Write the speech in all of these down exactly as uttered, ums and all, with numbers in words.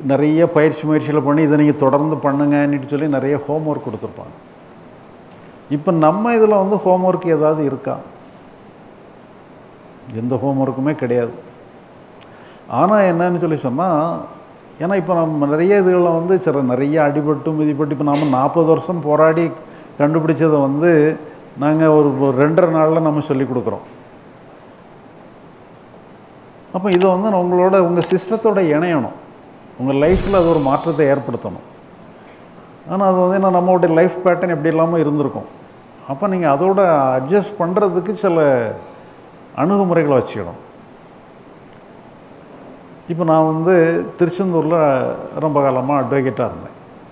நிறைய பயிற்சி முயற்சிகளை பண்ணி இதை நீங்கள் தொடர்ந்து பண்ணுங்கன்னு சொல்லி நிறைய ஹோம்ஒர்க் கொடுத்துருப்பாங்க. இப்போ நம்ம இதில் வந்து ஹோம்ஒர்க் ஏதாவது இருக்கா? எந்த ஹோம்ஒர்க்குமே கிடையாது. ஆனால் என்னன்னு சொல்லி சொன்னால், ஏன்னா இப்போ நம்ம நிறைய இதுகளில் வந்து சில நிறைய அடிபட்டு மிதிப்பட்டு இப்போ நாம் நாற்பது வருஷம் போராடி கண்டுபிடிச்சதை வந்து நாங்கள் ஒரு ரெண்டரை நாளில் நம்ம சொல்லிக் கொடுக்குறோம். அப்போ இதை வந்து உங்களோட உங்கள் சிஸ்டத்தோட இணையணும், உங்கள் லைஃப்பில் அது ஒரு மாற்றத்தை ஏற்படுத்தணும். ஆனால் அது வந்து என்ன நம்மளுடைய லைஃப் பேட்டர்ன் எப்படி இல்லாமல் இருந்திருக்கும். அப்போ நீங்கள் அதோட அட்ஜஸ்ட் பண்ணுறதுக்கு சில அணுகுமுறைகளை வச்சுக்கணும். இப்போ நான் வந்து திருச்செந்தூரில் ரொம்ப காலமாக அட்வொகேட்டாக இருந்தேன்.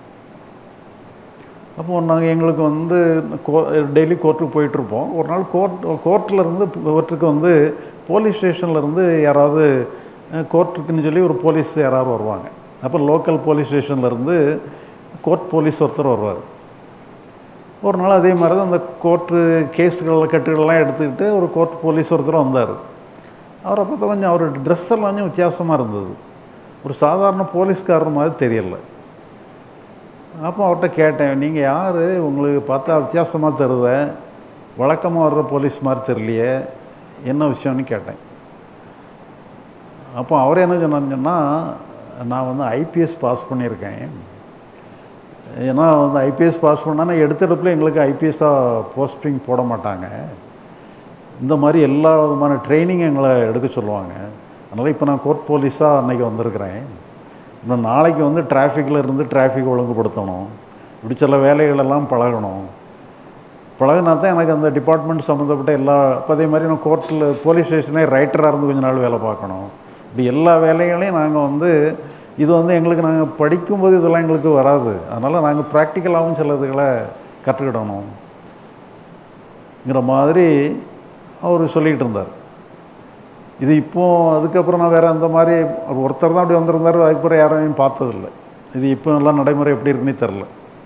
அப்போது நாங்கள் எங்களுக்கு வந்து கோ டெய்லி கோர்ட்டுக்கு போயிட்டுருப்போம். ஒரு நாள் கோர்ட் கோர்ட்டில் இருந்து கோர்ட்டுக்கு வந்து போலீஸ் ஸ்டேஷன்லேருந்து யாராவது கோர்ட்டுக்குன்னு சொல்லி ஒரு போலீஸ் யாராவது வருவாங்க. அப்போ லோக்கல் போலீஸ் ஸ்டேஷன்லேருந்து கோர்ட் போலீஸ் ஒருத்தர் வருவார். ஒரு நாள் அதே மாதிரி தான் அந்த கோர்ட்டு கேஸுகள் கட்டுகளெலாம் எடுத்துக்கிட்டு ஒரு கோர்ட் போலீஸ் ஒருத்தர் வந்தார். அவரை பார்த்தா கொஞ்சம் அவரோட ட்ரெஸ் எல்லாம் கொஞ்சம் வித்தியாசமாக இருந்தது, ஒரு சாதாரண போலீஸ்காரர் மாதிரி தெரியலை. அப்போ அவர்கிட்ட கேட்டேன், நீங்கள் யார், உங்களுக்கு பார்த்தா வித்தியாசமாக தருத, வழக்கமாக வர்ற போலீஸ் மாதிரி தெரியலையே, என்ன விஷயம்னு கேட்டேன். அப்போ அவர் என்ன சொன்னான்னு சொன்னால், நான் வந்து ஐபிஎஸ் பாஸ் பண்ணியிருக்கேன். ஏன்னா வந்து ஐபிஎஸ் பாஸ் பண்ணால் எடுத்தெடுப்பில் எங்களுக்கு ஐபிஎஸ்ஸாக போஸ்டிங் போட மாட்டாங்க, இந்த மாதிரி எல்லா விதமான ட்ரைனிங் எங்களை எடுக்க சொல்லுவாங்க. அதனால் இப்போ நான் கோர்ட் போலீஸாக அன்றைக்கி வந்திருக்கிறேன். இன்னும் நாளைக்கு வந்து டிராஃபிக்கில் இருந்து டிராஃபிக் ஒழுங்குபடுத்தணும், இப்படி சில வேலைகளெல்லாம் பழகணும். பழகினா தான் எனக்கு அந்த டிபார்ட்மெண்ட் சம்மந்தப்பட்ட எல்லா இப்போ அதே மாதிரி நான் கோர்ட்டில் போலீஸ் ஸ்டேஷனே ரைட்டராக இருந்து கொஞ்ச நாள் வேலை பார்க்கணும். இப்படி எல்லா வேலைகளையும் நாங்கள் வந்து இது வந்து எங்களுக்கு நாங்கள் படிக்கும்போது இதெல்லாம் எங்களுக்கு வராது. அதனால் நாங்கள் ப்ராக்டிக்கலாகவும் சில இதுகளை கற்றுக்கிடணுங்கிற மாதிரி அவர் சொல்லிக்கிட்டு இருந்தார். இது இப்போது அதுக்கப்புறம் நான் வேறு அந்த மாதிரி ஒருத்தர் தான் அப்படி வந்திருந்தார், அதுக்கப்புறம் யாரையும் பார்த்ததில்லை. இது இப்போ எல்லாம் நடைமுறை எப்படி இருக்குன்னு தெரில.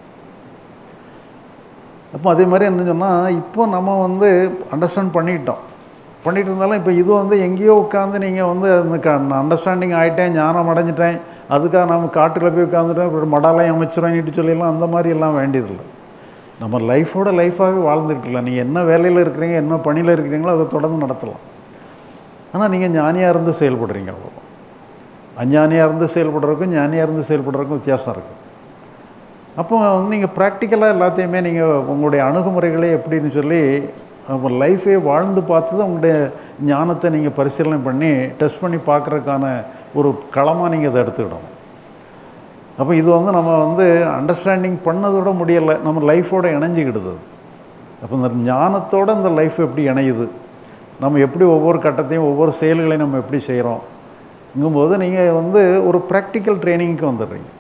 அப்போ அதே மாதிரி என்ன சொன்னால், இப்போ நம்ம வந்து அண்டர்ஸ்டாண்ட் பண்ணிக்கிட்டோம் பண்ணிகிட்டு இருந்தாலும் இப்போ இது வந்து எங்கேயோ உட்காந்து நீங்கள் வந்து அந்த க அண்டர்ஸ்டாண்டிங் ஆகிட்டேன், ஞானம் அடைஞ்சிட்டேன், அதுக்காக நம்ம காட்டில் போய் உட்காந்துட்டோம், இப்போ மடாலையும் அமைச்சிருவாங்கிட்டு சொல்லிடலாம், அந்த மாதிரி எல்லாம் வேண்டியதில்லை. நம்ம லைஃபோட லைஃபாகவே வாழ்ந்துக்கிட்டுலாம். நீங்கள் என்ன வேலையில் இருக்கிறீங்க, என்ன பணியில் இருக்கிறீங்களோ அதை தொடர்ந்து நடத்தலாம். ஆனால் நீங்கள் ஞானியாக இருந்து செயல்படுறீங்க, அவ்வளோ. அஞ்ஞானியாக இருந்து செயல்படுறதுக்கும் ஞானியாக இருந்து செயல்படுறதுக்கும் வித்தியாசம் இருக்குது. அப்போ வந்து நீங்கள் ப்ராக்டிக்கலாக எல்லாத்தையுமே நீங்கள் உங்களுடைய அணுகுமுறைகளே எப்படின்னு சொல்லி உங்கள் லைஃபே வாழ்ந்து பார்த்து தான் உங்களுடைய ஞானத்தை நீங்கள் பரிசீலனை பண்ணி டெஸ்ட் பண்ணி பார்க்குறதுக்கான ஒரு களமாக நீங்கள் இதை எடுத்துக்கிடணும். அப்போ இது வந்து நம்ம வந்து அண்டர்ஸ்டாண்டிங் பண்ணதோட முடியலை, நம்ம லைஃபோடு இணைஞ்சிக்கிடுது. அப்போ இந்த ஞானத்தோடு இந்த லைஃப் எப்படி இணையுது, நம்ம எப்படி ஒவ்வொரு கட்டத்தையும் ஒவ்வொரு செயல்களையும் நம்ம எப்படி செய்கிறோங்கும்போது நீங்கள் வந்து ஒரு ப்ராக்டிக்கல் ட்ரைனிங்க்கு வந்துடுறீங்க.